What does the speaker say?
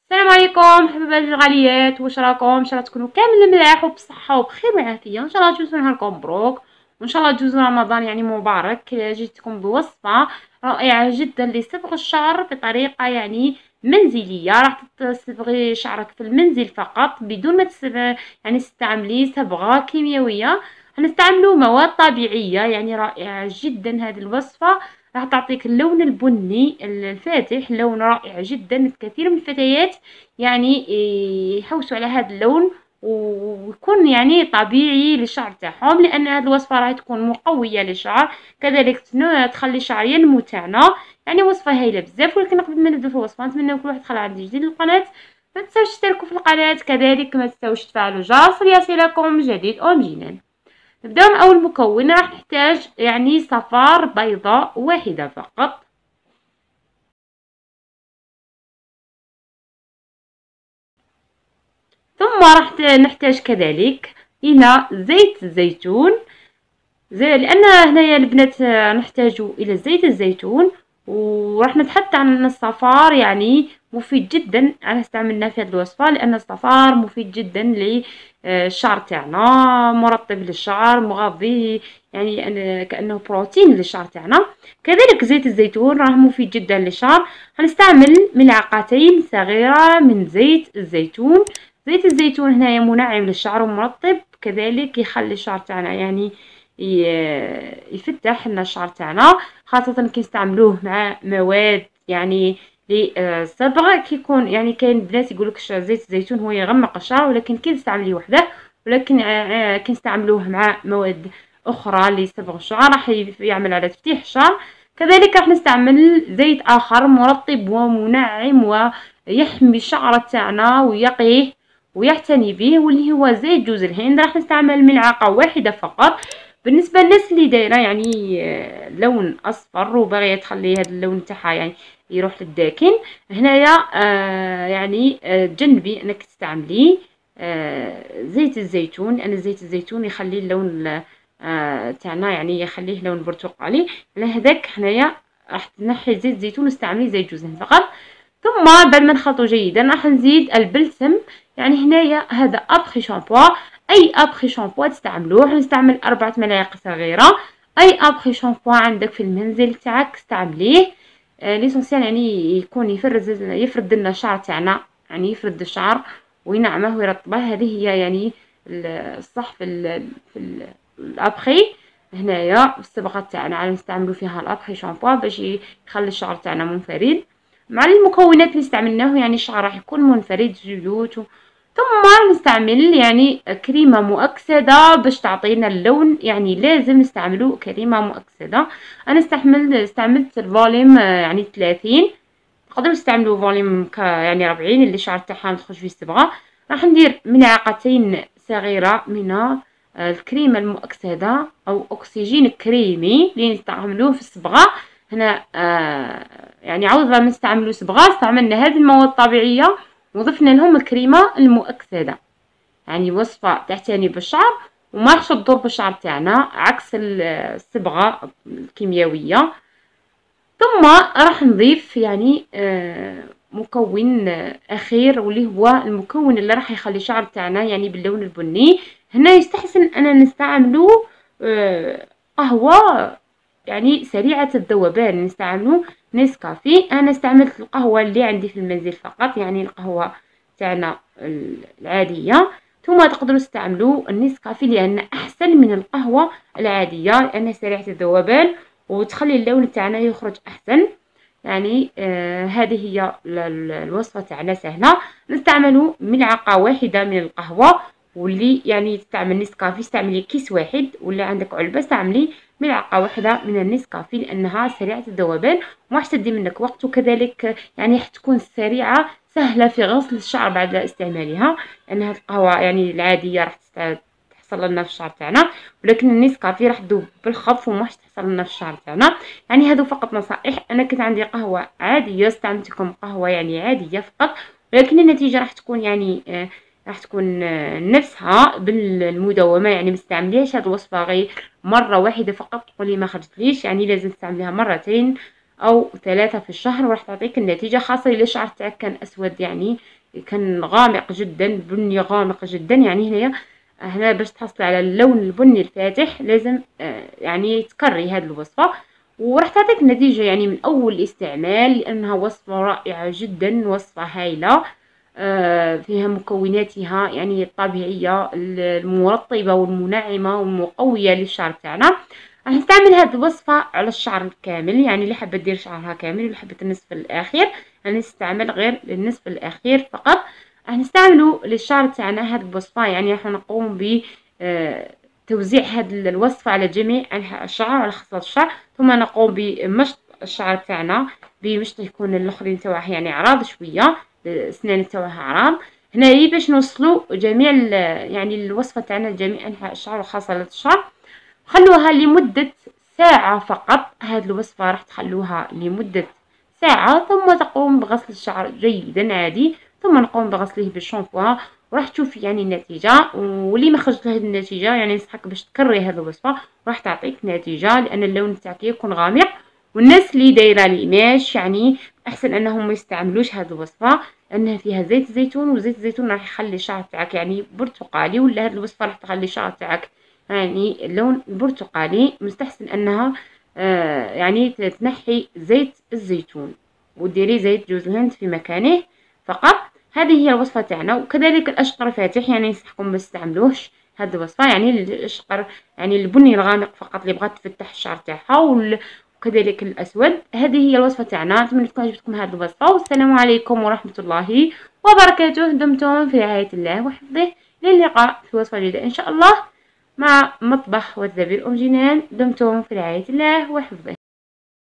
السلام عليكم حبايبي الغاليات، واش راكم؟ ان شاء الله تكونوا كامل ملاح وبصحه وبخير وعافيه. ان شاء الله تجوزوا نهاركم مبروك، وان شاء الله تجوزوا رمضان يعني مبارك. جيتكم بوصفه رائعه جدا لصبغ الشعر بطريقه يعني منزليه. راح تصبغي شعرك في المنزل فقط بدون ما يعني تستعملي صبغه كيميائيه. هنستعملوا مواد طبيعيه يعني رائعه جدا. هذه الوصفه راح تعطيك اللون البني الفاتح، لون رائع جدا. الكثير من الفتيات يعني يحوسوا على هذا اللون ويكون يعني طبيعي للشعر تاعهم، لان هذه الوصفه راح تكون مقويه للشعر، كذلك تخلي الشعر ينمو تاعنا. يعني وصفه هايله بزاف. ولكن قبل ما نبدا في الوصفه نتمنى كل واحد يدخل عندي جديد للقناه، ما تنساوش تشتركوا في القناه، كذلك ما تنساوش تفعلوا الجرس ليصلكم جديد او جديد. نبداو من اول مكون. راح نحتاج يعني صفار بيضاء واحده فقط، ثم راح نحتاج كذلك الى زيت الزيتون. لان هنايا البنات نحتاج الى زيت الزيتون. وراح نتحدث عن الصفار، يعني مفيد جدا. انا استعملناه في هذه الوصفه لان الصفار مفيد جدا للشعر تاعنا، مرطب للشعر، مغذي يعني كانه بروتين للشعر تاعنا. كذلك زيت الزيتون راه مفيد جدا للشعر. هنستعمل ملعقتين صغيره من زيت الزيتون. زيت الزيتون هنايا منعم للشعر ومرطب، كذلك يخلي الشعر تاعنا يعني يفتح لنا الشعر تاعنا، خاصة كنستعملوه مع مواد يعني للصبغ. كيكون يعني كاين بنات يقولك زيت الزيتون هو يغمق الشعر، ولكن كي تستعمليه وحده، ولكن كنستعملوه مع مواد اخرى لصبغ الشعر راح يعمل على تفتيح الشعر. كذلك راح نستعمل زيت اخر مرطب ومنعم ويحمي الشعر تاعنا ويقيه ويعتني به، واللي هو زيت جوز الهند. راح نستعمل ملعقه واحده فقط. بالنسبه للناس اللي دايره يعني لون اصفر وباغيه تخلي هذا اللون تاعها يعني يروح للداكن، هنايا يعني تجنبي انك تستعملي زيت الزيتون، لان زيت الزيتون يخلي اللون تاعنا يعني يخليه لون برتقالي. لهذاك هنايا راح تنحي زيت الزيتون واستعملي زيت جوز الهند فقط. ثم بعد ما نخلطو جيدا راح نزيد البلسم. يعني هنايا هذا ابخي شامبوا، اي ابخي شامبوا تستعملوه. نستعمل 4 ملاعق صغيره. اي ابخي شامبوا عندك في المنزل تاعك استعمليه. ليسونسيال يعني يكون يفرد لنا الشعر تاعنا، يعني يفرد الشعر وينعمه ويرطبه. هذه هي يعني الصح في الابخي. هنايا الصبغه تاعنا نستعملوا فيها الابخي شامبوا باش يخلي الشعر تاعنا منفرد. مع المكونات اللي استعملناه يعني الشعر راح يكون منفرد، زيوت ثم نستعمل يعني كريمة مؤكسدة باش تعطينا اللون. يعني لازم نستعملوا كريمة مؤكسدة. انا استعملت الفوليوم يعني 30. تقدروا تستعملوا فوليوم يعني 40 اللي الشعر تاعها تخرج فيه الصبغة. راح ندير ملعقتين صغيرة من الكريمة المؤكسدة او اكسجين كريمي اللي نستعملوه في الصبغة. هنا يعني عوض ما نستعملوا صبغة استعملنا هذه المواد الطبيعية وضفنا لهم الكريمة المؤكسدة. يعني وصفة تعتني بالشعر وما راحش تضر بالشعر تاعنا عكس الصبغة الكيميائية. ثم راح نضيف يعني مكون اخير، واللي هو المكون اللي راح يخلي الشعر تاعنا يعني باللون البني. هنا يستحسن ان نستعملو قهوة يعني سريعة الذوبان، نستعملو نسكافيه. انا استعملت القهوة اللي عندي في المنزل فقط، يعني القهوة تاعنا العادية. ثم تقدروا تستعملوا النسكافيه لان احسن من القهوة العادية لانها سريعة الذوبان وتخلي اللون تاعنا يخرج احسن. يعني هذه هي الوصفه تاعنا سهله. نستعملوا ملعقه واحده من القهوه، واللي يعني تستعمل نسكافي استعملي كيس واحد، ولا عندك علبه استعملي ملعقه واحده من النسكافي لانها سريعه الذوبان وما راح تدي منك وقت، وكذلك يعني راح تكون سريعه سهله في غسل الشعر بعد استعمالها. لان القهوه يعني العاديه راح تحصل لنا في الشعر تاعنا، ولكن النسكافيه راح تذوب بالخف وما راح تحصل لنا في الشعر تاعنا. يعني هذو فقط نصائح. انا كنت عندي قهوه عاديه استعملتكم قهوه يعني عاديه فقط، ولكن النتيجه راح تكون يعني راح تكون نفسها بالمدومه. يعني ما تستعمليهاش هذه الوصفه غير مره واحده فقط تقولي ما خرجتليش، يعني لازم تستعمليها مرتين او 3 في الشهر، وراح تعطيك النتيجة. خاصة اذا الشعر تاعك كان اسود، يعني كان غامق جدا، بني غامق جدا. يعني هنا باش تحصل على اللون البني الفاتح لازم يعني تكري هذه الوصفة، وراح تعطيك نتيجة يعني من اول استعمال، لانها وصفة رائعة جدا، وصفة هايلة. فيها مكوناتها يعني الطبيعية المرطبة والمنعمة والمقوية للشعر تاعنا. راح نستعمل هذه الوصفة على الشعر الكامل، يعني اللي حابة دير شعرها كامل واللي حابة النصف الأخير يعني نستعمل غير النصف الأخير فقط. راح نستعملوا للشعر تاعنا هذه الوصفة، يعني راح نقوم ب توزيع هذه الوصفة على جميع أنحاء الشعر، على خصلات الشعر، ثم نقوم بمشط الشعر تاعنا بمشط يكون الآخرين تاعها يعني عراض شوية، الأسنان تاعها عراض. هنايا باش نوصلوا جميع يعني الوصفة تاعنا لجميع أنحاء الشعر وخاصلات الشعر. خلوها لمدة ساعة فقط. هذه الوصفة راح تخلوها لمدة ساعة، ثم تقوم بغسل الشعر جيدا عادي، ثم نقوم بغسله بالشامبو، وراح تشوفي يعني النتيجة. واللي ما خرجت له النتيجة يعني ننصحك باش تكري هذه الوصفة، راح تعطيك نتيجة، لأن اللون تاعك يكون غامق. والناس اللي دايره القماش يعني احسن انهم ما يستعملوش هذه الوصفه، لانها فيها زيت زيتون، وزيت الزيتون راح يخلي الشعر تاعك يعني برتقالي، ولا هذه الوصفه راح تخلي الشعر تاعك يعني اللون البرتقالي. مستحسن انها يعني تنحي زيت الزيتون وديري زيت جوز الهند في مكانه فقط. هذه هي الوصفه تاعنا. وكذلك الاشقر فاتح يعني ننصحكم ما تستعملوش هذه الوصفه، يعني الاشقر يعني البني الغامق فقط اللي بغات تفتح الشعر تاعها، وكذلك الاسود. هذه هي الوصفه تاعنا. اتمنى تكون عجبتكم هذه الوصفه، والسلام عليكم ورحمه الله وبركاته. دمتم في رعايه الله وحفظه. للقاء في وصفه جديده ان شاء الله مع مطبخ والزبير أم جنان. دمتم في رعاية الله وحفظه.